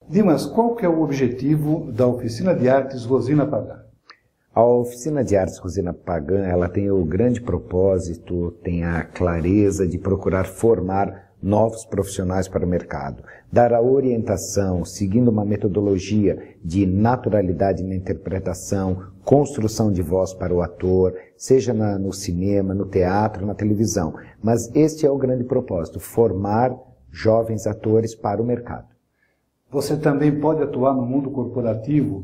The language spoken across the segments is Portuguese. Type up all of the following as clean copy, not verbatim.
Dimas, qual que é o objetivo da Oficina de Artes Rosina Pagan? A Oficina de Artes Rosina Pagan, ela tem o grande propósito, tem a clareza de procurar formar novos profissionais para o mercado, dar a orientação, seguindo uma metodologia de naturalidade na interpretação, construção de voz para o ator, seja no cinema, no teatro, na televisão. Mas este é o grande propósito, formar jovens atores para o mercado. Você também pode atuar no mundo corporativo,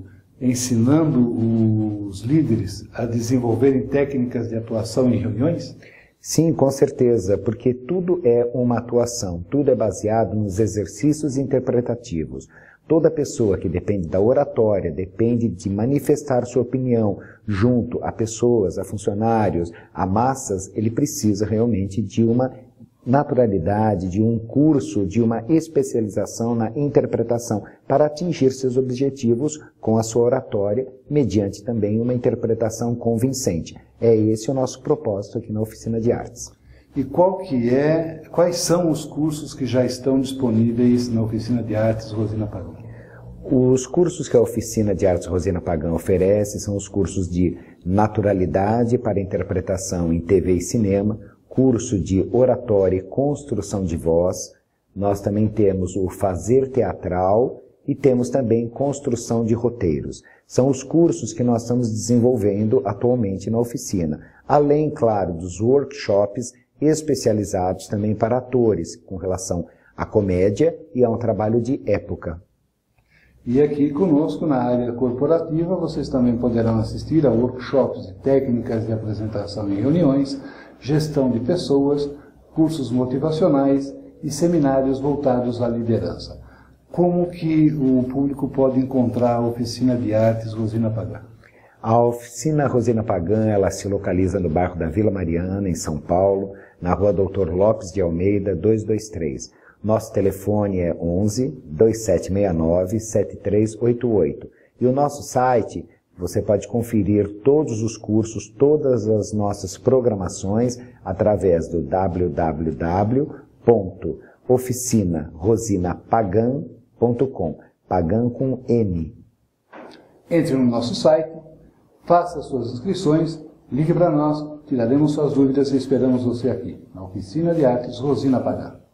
ensinando os líderes a desenvolverem técnicas de atuação em reuniões? Sim, com certeza, porque tudo é uma atuação, tudo é baseado nos exercícios interpretativos. Toda pessoa que depende da oratória, depende de manifestar sua opinião junto a pessoas, a funcionários, a massas, ele precisa realmente de uma naturalidade, de um curso, de uma especialização na interpretação para atingir seus objetivos com a sua oratória, mediante também uma interpretação convincente. É esse o nosso propósito aqui na Oficina de Artes. E quais são os cursos que já estão disponíveis na Oficina de Artes Rosina Pagan? Os cursos que a Oficina de Artes Rosina Pagan oferece são os cursos de naturalidade para interpretação em TV e cinema, curso de oratória e construção de voz. Nós também temos o fazer teatral e temos também construção de roteiros. São os cursos que nós estamos desenvolvendo atualmente na oficina. Além, claro, dos workshops especializados também para atores, com relação à comédia e a um trabalho de época. E aqui conosco, na área corporativa, vocês também poderão assistir a workshops de técnicas de apresentação em reuniões, gestão de pessoas, cursos motivacionais e seminários voltados à liderança. Como que o público pode encontrar a Oficina de Artes Rosina Pagan? A Oficina Rosina Pagan, ela se localiza no bairro da Vila Mariana, em São Paulo, na rua Doutor Lopes de Almeida, 223. Nosso telefone é 11-2769-7388. E o nosso site, você pode conferir todos os cursos, todas as nossas programações através do www.oficinarosinapagan.com, Pagan com M. Entre no nosso site, faça suas inscrições, ligue para nós, tiraremos suas dúvidas e esperamos você aqui, na Oficina de Artes Rosina Pagan.